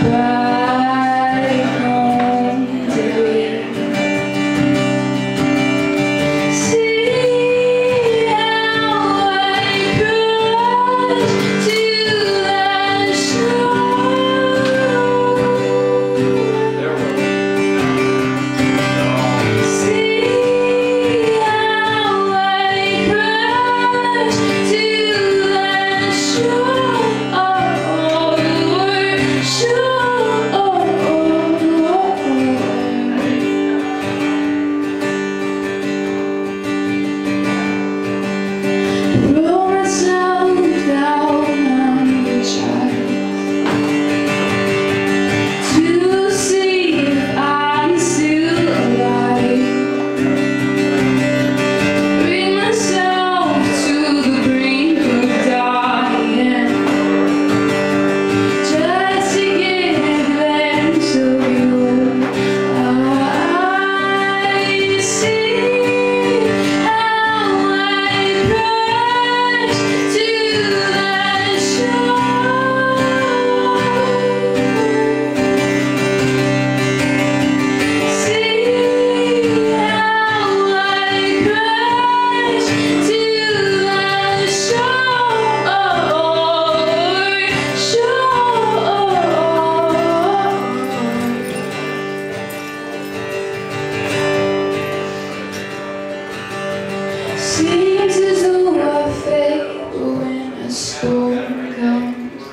Seems as though I fade when a storm comes,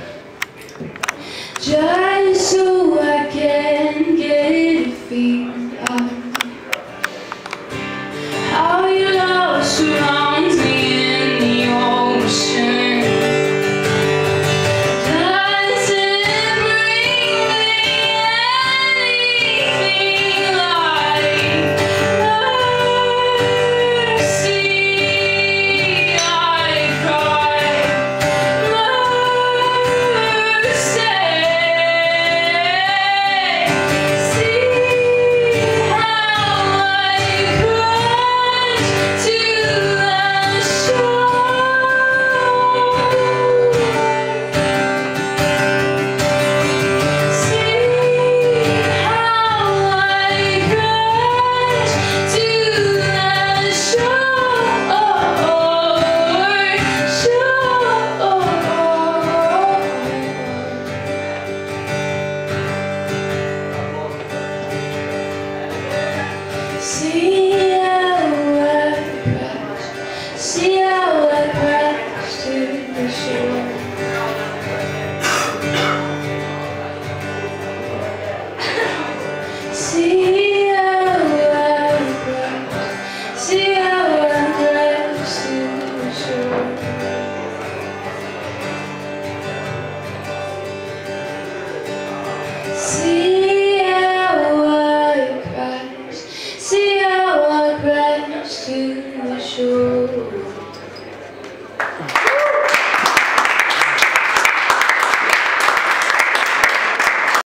just so I can get a feel of how your love surrounds me in the ocean. Doesn't bring me anything like mercy. I cry mercy. See how I crash to the shore. See how I crash to the shore. See how I crash to the shore. See how I crash. See